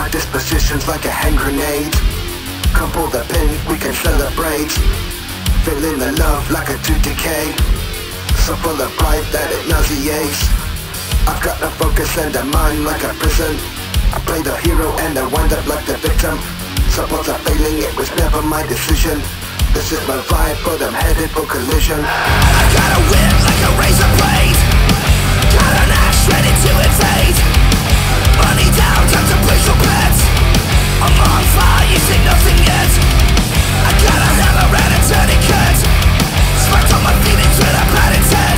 My disposition's like a hand grenade. Come pull the pin, we can celebrate. Feeling the love like a tooth decay. So full of pride that it nauseates. I've got no focus and a mind like a prison. I play the hero and I wind up like the victim. Suppose I'm failing, it was never my decision. This is my vibe, but I'm headed for collision. I got a whip like a razor blade. Got an axe ready to invade. Money down, time to place your bets. I'm on fire, you see nothing yet. I got a hammer and a tourniquet. Sparked on my feelings with a padded head.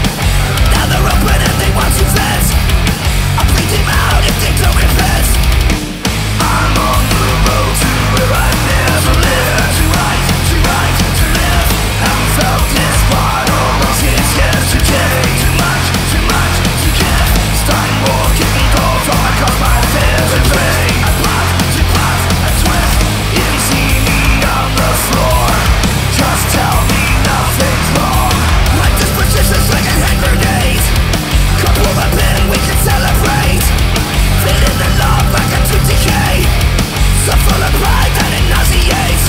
Now they're open and they want to vet. I bleed them out if they don't repent. I'm on the road to where I've never lived. To right, to right, to live. Haven't felt this part all those years yesterday. Too much to give. Starting war, kicking goals, all I cause my fears and pain. I plot, I twist. If you see me on the floor, just tell me nothing's wrong. Like this persistence like a hand grenade. Come pull the pin, we can celebrate. Feeling the love like a tooth decay. So full of pride that it nauseates.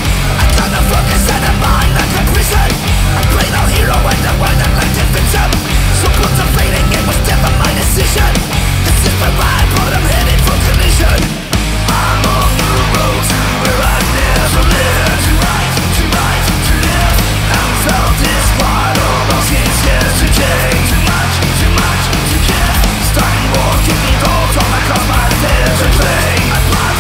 I got no focus and a mind like a prison. I play no hero and I wind up like the victim. So close to fading, it was never my decision. This is my ride, but I'm headed for collision. I'm on the road to where I've never lived. To right, to live. Haven't felt this part all those years yesterday. Too much to give. Starting war, kicking goals, all I cause my fears and pain. I plot,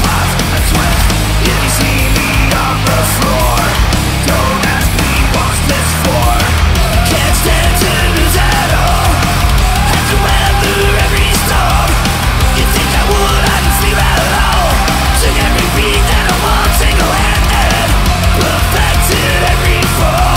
I twist. If you see me on the floor, don't ask me what's this for. Can't stand to lose at all. Had to weather every storm. You think I would, I didn't feel at all. Took every beat that I want single-handed. Perfected every fall.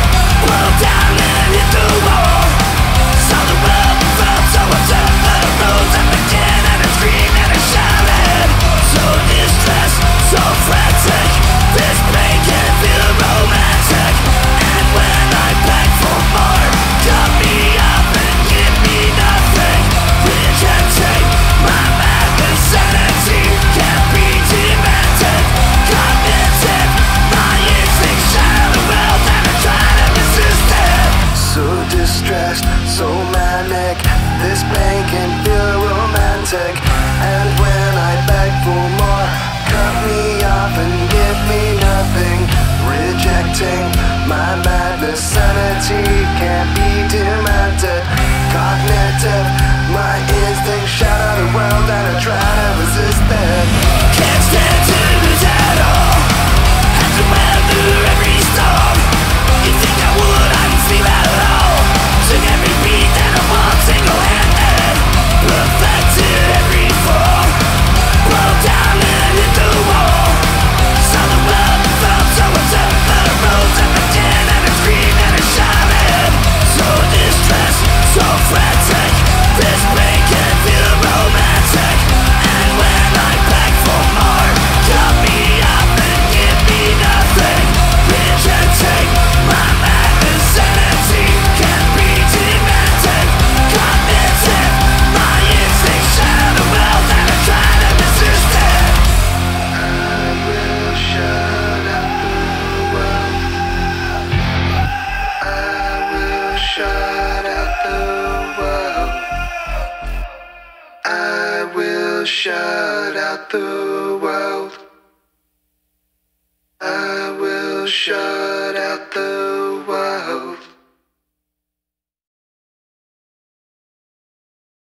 Broke down and hit the wall. Saw the world and felt so upset. The roads I began and I screamed and I shouted. So distressed, so frantic. This pain can feel romantic. And when I beg for more, cut me up and give me nothing. Rejecting my madness, sanity can't be demanded. Cognitive, my instincts shadow the world and I try to resist it. So distressed, so manic. This pain can feel romantic. And when I beg for more, cut me off and give me nothing. Rejecting my madness, sanity can't be demanded. Cognitive, my instincts shadow the world and I try to resist it. Can't stand to lose at all. Had to weather every storm. You think I would, I didn't feel at all. Took every beat that I want single-handed. Perfected every fall. Broke down and hit the wall. Saw the world and felt so upset. The roads I began and I screamed and I shouted. So distressed, so frantic. This pain can feel romantic. And when I beg for more, cut me up and give me nothing. Rejecting my madness, sanity can't be demanded. Cognitive, my instincts shadow the world and I try to resist it. I will shut out the world. I will shut out the world. I will shut out the world. I will shut